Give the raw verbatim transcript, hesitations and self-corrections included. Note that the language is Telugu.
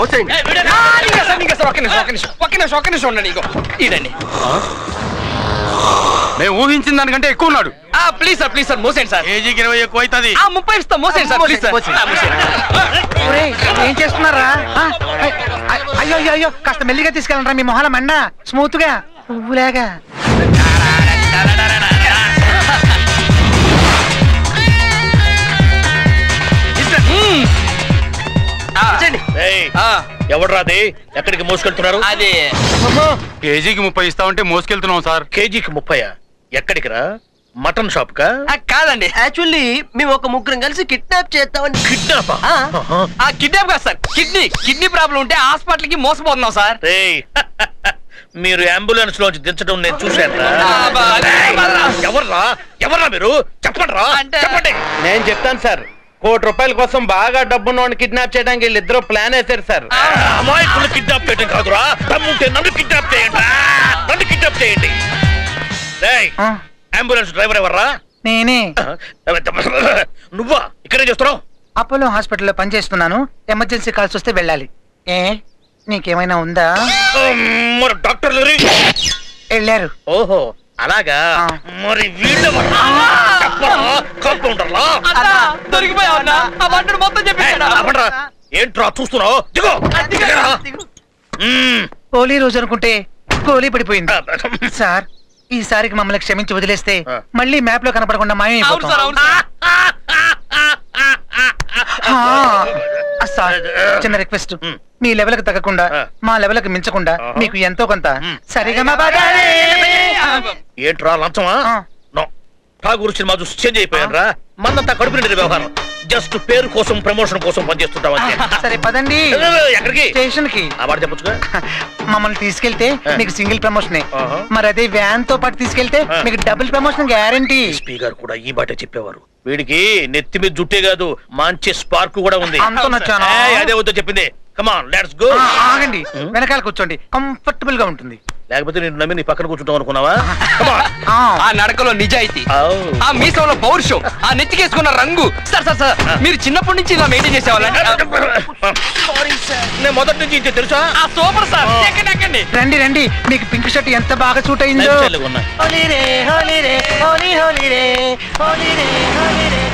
మోసేయండి. మేము ఊహించిన దానికంటే ఎక్కువ ఉన్నాడు. ప్లీజ్ సార్ ప్లీజ్ సార్ మోసేయండి సార్. కేజీకి ఇరవై ఎక్కువ అవుతుంది. ముప్పై ఇస్తాం మోసేయండి సార్ ప్లీజ్ సార్. ఏం చేస్తున్నారా? అయ్యో అయ్యో అయ్యో కాస్త మెల్లిగా తీసుకెళ్ళండి మీ మొహాల మండ స్మూత్ గా పువ్వులాగా. ఎవడ్రాది? ఎక్కడికి మోసుకెళ్తున్నారు? అది కేజీకి ముప్పై ఇస్తామంటే మోసుకెళ్తున్నాం సార్. కేజీకి ముప్పై ఎక్కడికి రా? మటన్ షాప్ కా? కాదండి, యాక్చువల్లీ మేము ఒక ముగ్గురం కలిసి కిడ్నాప్ చేద్దామని. కిడ్నాప్? కిడ్నాప్ కాదు సార్, కిడ్నీ కిడ్నీ ప్రాబ్లం ఉంటే హాస్పిటల్ కి మోసపోతున్నాం సార్. మీరు అంబులెన్స్ లోంచి దించడం నేను చూశాను. ఎవర్రా ఎవర్రా మీరు? చెప్పండి రా, చెప్పండి. నేను చెప్తాను సార్. కోటి రూపాయల కోసం బాగా డబ్బున్నోడిని కిడ్నాప్ చేయడానికి వీళ్ళిద్దరూ ప్లాన్ వేశారు సార్. అమాయకులు కిడ్నాప్ చేయడం కాదురా, తమ్ముంటే నన్ను కిడ్నాప్ చేయండి, నన్ను కిడ్నాప్ చేయండి. అంబులెన్స్ డ్రైవర్ ఎవర్రా? నేనే. నువ్వా? ఇక్కడే చేస్తున్నావు? అపోలో హాస్పిటల్లో పనిచేస్తున్నాను. ఎమర్జెన్సీ కాల్స్ వస్తే వెళ్ళాలి. ఏ నీకేమైనా ఉందా? మరి డాక్టర్ వెళ్ళారు. ఓహో అలాగా. మరి వీళ్ళ ఏంట్రా చూస్తున్నావు? హోలీ రోజు అనుకుంటే గోలీ పడిపోయింది సార్. ఈసారికి మమ్మల్ని క్షమించి వదిలేస్తే మళ్ళీ మ్యాప్ లో కనపడకుండా మాయమైపోతాం సార్. చిన్న రిక్వెస్ట్, మీ లెవెల్ కి తగ్గకుండా మా లెవెల్ కి మించకుండా మీకు ఎంతో కొంత సరిగా. ఏంట్రా లంచమా? ఠాగూర్ సినిమా చూసి చేంజ్ అయిపోయాను రా. మనంతా కడుపు నిండిన వ్యవహారం. జస్ట్ పేరు కోసం ప్రమోషన్ కోసం పనిచేస్తుంటాం అంతే. సరే పదండి. ఎక్కడికి? స్టేషన్ కి. అవార్డు చెప్పొచ్చుగా. మమ్మల్ని తీసుకెళ్తే మీకు సింగిల్ ప్రమోషనే, మరి అదే వ్యాన్ తో పాటు తీసుకెళ్తే మీకు డబుల్ ప్రమోషన్ గ్యారంటీ. ఎస్పీ గారు కూడా ఈ బాటే చెప్పేవారు. వీడికి నెత్తి మీద జుట్టే కాదు, మంచి స్పార్క్ కూడా ఉంది. అంత నచ్చాను. అదే వద్దో చెప్పింది. Come on let's go. ఆగండి, వెనకాల కూర్చోండి, కంఫర్టబుల్ గా ఉంటుంది. లేకపోతే నేను నమ్మి నీ పక్కన కూర్చుంటాం అనుకున్నావా? ఆ నడకలో నిజాయితీ, ఆ మీసంలో పౌరుషం, ఆ నెత్తికేసుకున్న రంగు. సార్ సార్ సార్ మీరు చిన్నప్పటి నుంచి ఇలా మెయింటైన్ చేసేవాళ్ళండి? నేను మొదటి నుంచి ఇంతే తెలుసా? Super sir. ఎక్కండి ఎక్కండి. రండి రండి, మీకు పింక్ షర్ట్ ఎంత బాగా సూట్ అయిందో. ఉన్నాయి.